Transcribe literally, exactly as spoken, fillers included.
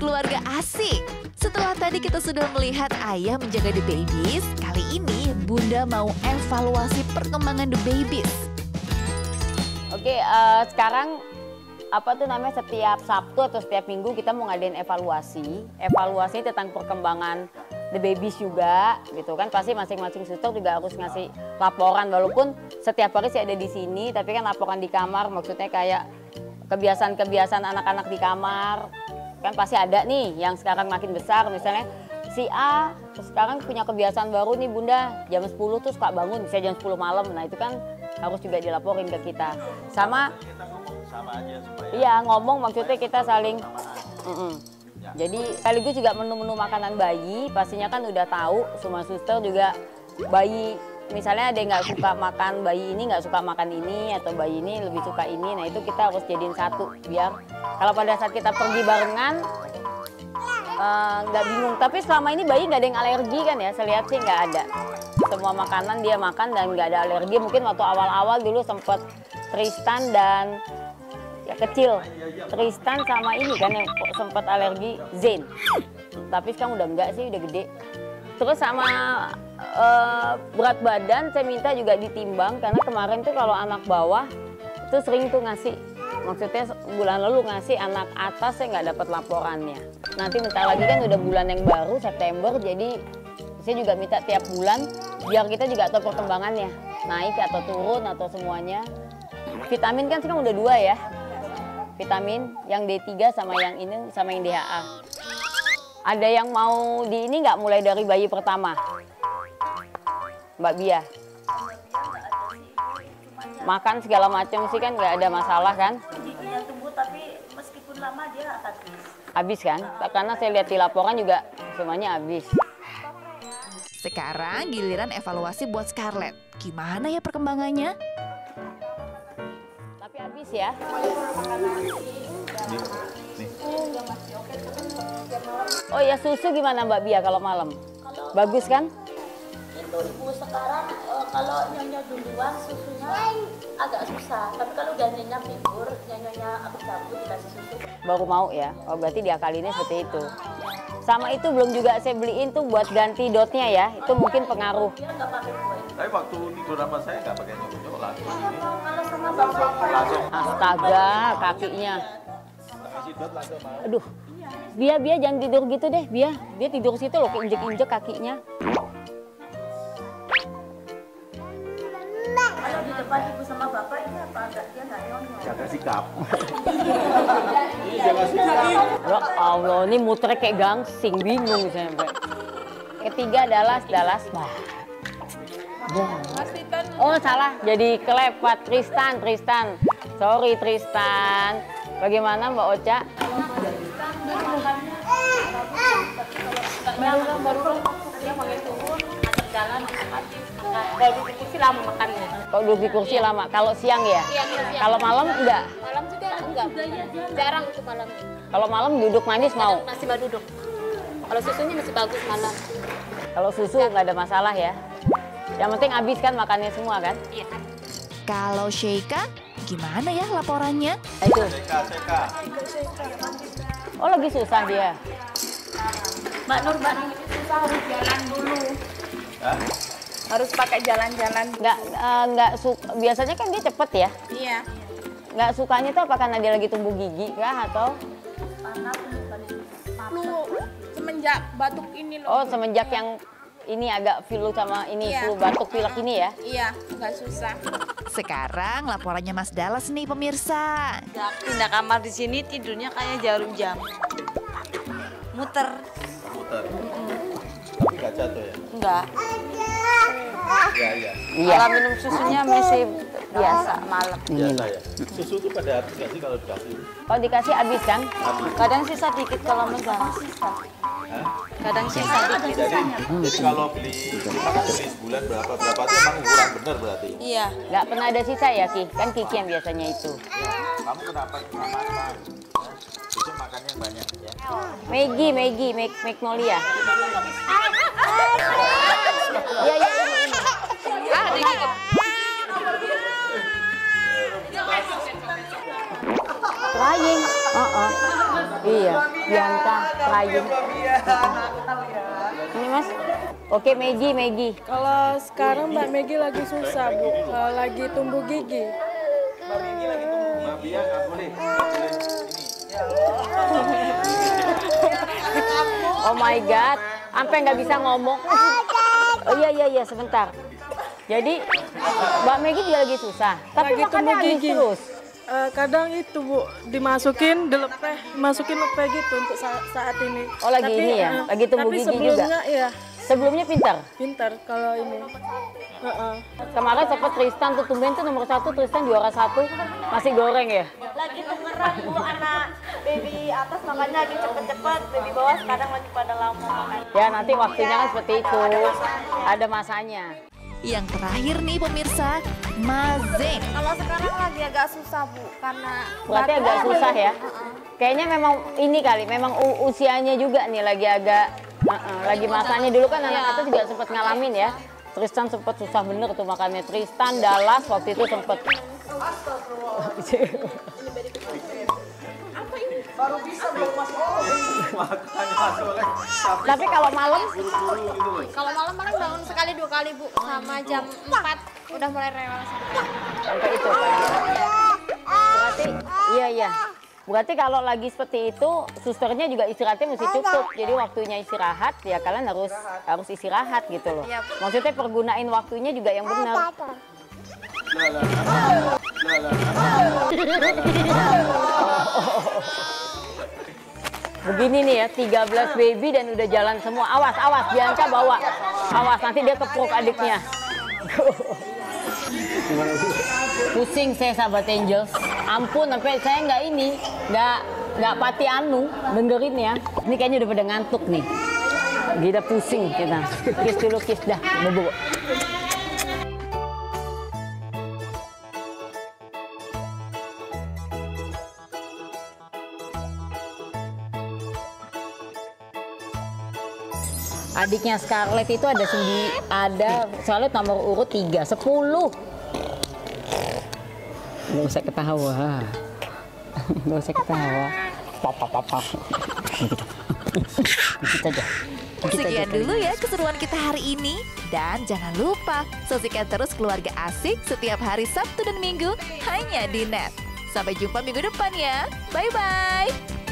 keluarga asik. Setelah tadi kita sudah melihat ayah menjaga the babies, kali ini Bunda mau evaluasi perkembangan the babies. Oke, uh, sekarang apa tuh namanya setiap Sabtu atau setiap Minggu kita mau ngadain evaluasi. Evaluasi tentang perkembangan the babies juga, gitu kan. Pasti masing-masing suster juga harus ngasih laporan, walaupun setiap hari sih ada di sini, tapi kan laporan di kamar, maksudnya kayak kebiasaan-kebiasaan anak-anak di kamar. Kan pasti ada nih yang sekarang makin besar, misalnya si A sekarang punya kebiasaan baru nih Bunda, jam sepuluh tuh suka bangun, bisa jam sepuluh malam. Nah itu kan harus juga dilaporin ke kita. Sama, iya ngomong maksudnya kita saling, mm -mm. Jadi sekaligus juga menu-menu makanan bayi, pastinya kan udah tahu, semua suster juga bayi, misalnya ada yang nggak suka makan, bayi ini nggak suka makan ini, atau bayi ini lebih suka ini, nah itu kita harus jadiin satu, biar kalau pada saat kita pergi barengan, nggak uh, bingung. Tapi selama ini bayi nggak ada yang alergi kan ya, saya lihat sih nggak ada. Semua makanan dia makan dan nggak ada alergi. Mungkin waktu awal-awal dulu sempat Tristan dan ya kecil, Tristan sama ini kan yang sempat alergi Zain. Tapi sekarang udah enggak sih, udah gede. Terus sama uh, berat badan saya minta juga ditimbang, karena kemarin tuh kalau anak bawah itu sering tuh ngasih, maksudnya bulan lalu ngasih, anak atas saya nggak dapat laporannya. Nanti bentar lagi kan udah bulan yang baru September, jadi saya juga minta tiap bulan biar kita juga tahu perkembangannya, naik atau turun atau semuanya. Vitamin kan sekarang udah dua ya, vitamin yang D tiga sama yang ini sama yang D H A. Ada yang mau di ini nggak mulai dari bayi pertama? Mbak Bia? Makan segala macam sih kan nggak ada masalah kan? Giginya tumbuh tapi meskipun lama dia habis. Habis kan? Karena saya lihat di laporan juga semuanya habis. Sekarang giliran evaluasi buat Scarlett. Gimana ya perkembangannya? Tapi habis ya. Oh ya, susu gimana Mbak Bia kalau malam? Kalau bagus kan? Itu ibu sekarang uh, kalau nyonya duluan susunya agak susah. Tapi kalau udah nyonya figur, nyonya aku cabut dikasih susu. Baru mau ya? Oh berarti diakalinnya seperti itu. Sama itu belum juga saya beliin tuh buat ganti dotnya ya. Itu mungkin pengaruh. Dia nggak pakai kue. Tapi waktu tidur sama saya nggak pakai nyokok langsung ini. Kalau sama bapak Langsung. Astaga, kakinya. Aduh, Bia, Bia jangan tidur gitu deh, Bia. Dia tidur situ loh, keinjek-injek kakinya. kalau di depan ibu sama bapak ini apa agak dia nggak nyonyol. Jaga sikap. Ya Allah, ini muter kayak gangsing, bingung saya sampai. Ketiga adalah Dallas bah. Oh salah, jadi kelepat Tristan, Tristan. Sorry Tristan. Bagaimana Mbak Ocha? Baru baru dia pakai turun, ajak jalan, kalau di kursi lama makannya. Kalau duduk di kursi lama, kalau siang ya? Kalau malam enggak? Malam juga enggak, jarang itu malam. Kalau malam duduk manis mau? Masih mau duduk. Kalau susunya masih bagus malam. Kalau susu nggak ada masalah ya? Yang penting habis kan makannya semua kan? Iya. Kalau Sheika, gimana ya laporannya? Itu. Seka, seka. Oh lagi susah dia. Mbak Nur, Mbak Nur susah harus jalan dulu. Hah? Harus pakai jalan-jalan. Nggak, eh, nggak suka. Biasanya kan dia cepet ya? Iya. Nggak sukanya tuh apa karena dia lagi tumbuh gigi kah atau? Flu semenjak batuk ini loh. Oh semenjak yang ini agak flu sama ini Iya. flu batuk pilek ini ya? Iya, nggak susah. Sekarang laporannya Mas Dallas nih pemirsa. Pindah kamar di sini tidurnya kayak jarum jam. Muter. Muter. Tapi nggak jatuh ya? Enggak. Iya, iya. Iya. Kalau minum susunya masih biasa malam. Biasa ya. Susu itu pada habis nggak sih kalau dikasih? Kalau dikasih habis kan? Kadang sisa dikit kalau megang. Hah? Kadang sisa dikit. Jadi, jadi kalau beli beli sebulan berapa berapa itu emang ukuran bener berarti. Iya. Nggak pernah ada sisa ya Ki? Kan Kiki yang biasanya itu. Kamu kenapa cuma makan? Itu makannya banyak ya. Maggie, Maggie, Mag Magnolia. Iya, iya, ini, ini. Ah, dikit. Crying. Uh -uh. Iya. Bianca, Ryan. Ini Mas. Oke, Maggie, Maggie. Kalau sekarang Mbak Maggie lagi susah, Bu. Eh, lagi tumbuh gigi. Mbak Bia nggak boleh, nggak boleh ini. Oh my God, sampai nggak bisa ngomong. Oh iya iya iya sebentar. Jadi Mbak Maggie dia lagi susah, tapi Lagi makannya tumbuh habis gigi. terus. Eh, kadang itu, Bu, dimasukin dilepeh, masukin lepeh gitu untuk saat, saat ini. Oh, lagi ini ya? eh, Lagi tumbuh tapi gigi juga? sebelumnya ya Sebelumnya pintar. pintar kalau ini. Heeh. Kemarin sempat Tristan tuh tumben tuh nomor satu, Tristan juara satu, masih goreng ya. Lagi tukeran Bu, anak baby atas makanya lagi cepet-cepet, baby bawah sekarang lagi pada lama makan. Ya nanti waktunya kan seperti itu, ada masanya. Yang terakhir nih pemirsa, mazing. Kalau sekarang lagi agak susah Bu, karena Berarti batuk. agak susah ya. Heeh. Kayaknya memang ini kali, memang u- usianya juga nih lagi agak, uh-uh, lagi masanya. Dulu kan anak atas juga sempat ngalamin ya. Tristan sempat susah bener tuh makannya. Tristan, Dallas waktu itu sempat. Tapi kalau malam, Kalau malam paling bangun sekali dua kali Bu, sama jam empat udah mulai rewel. sampai itu pagi. Berarti, iya iya. Berarti kalau lagi seperti itu, susternya juga istirahatnya mesti cukup. Jadi waktunya istirahat, ya kalian harus harus istirahat gitu loh. Iya. Maksudnya pergunain waktunya juga yang benar. Begini nih ya, tiga belas baby dan udah jalan semua. Awas, awas, Bianca bawa. Awas, nanti dia keprok adiknya. Pusing saya sahabat Angels. Ampun, sampai saya nggak ini, nggak nggak pati anu dengerin ya. Ini kayaknya udah pada ngantuk nih. Gila pusing kita. Kiss dulu, kiss dah. Bobo. Adiknya Scarlett itu ada sembi, ada Scarlett nomor urut tiga, sepuluh. Nggak usah ketawa, nggak usah ketawa. Papa papa. Dikit aja. Dikit aja. Sekian dulu ya keseruan kita hari ini. Dan jangan lupa saksikan terus Keluarga Asik setiap hari Sabtu dan Minggu hanya di Net. Sampai jumpa minggu depan ya. Bye-bye.